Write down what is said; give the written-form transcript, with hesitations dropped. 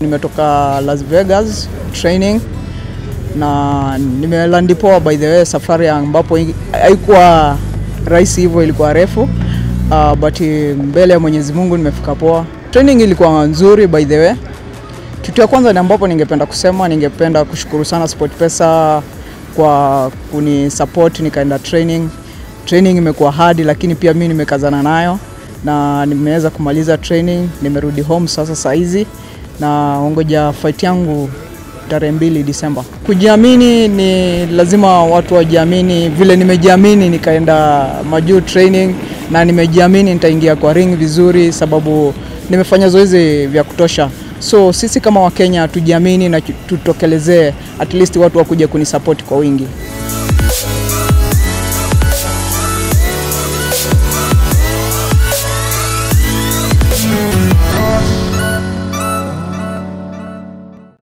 Nimetoka Las Vegas training na nimelandi poa by the way. Safari ambapo haikuwa rahisi hivyo, ilikuwa refu but mbele ya Mwenyezi Mungu nimefika poa. Training ilikuwa nzuri by the way. Kitu ya kwanza ni ambapo ningependa kusema, ningependa kushukuru sana SportPesa kwa kuni support nikaenda training. Training imekuwa hard lakini pia mimi nimekazana nayo na nimeweza kumaliza training. Nimerudi home sasa hizi na ongoja fight yangu tarehe 2 Disemba. Kujiamini ni lazima watu wajiamini. Vile nimejiamini nikaenda majuu training na nimejiamini nitaingia kwa ring vizuri sababu nimefanya zoezi vya kutosha. So sisi kama Wakenya tujiamini na tutokelezee, at least watu wakuje kunisupport kwa wingi.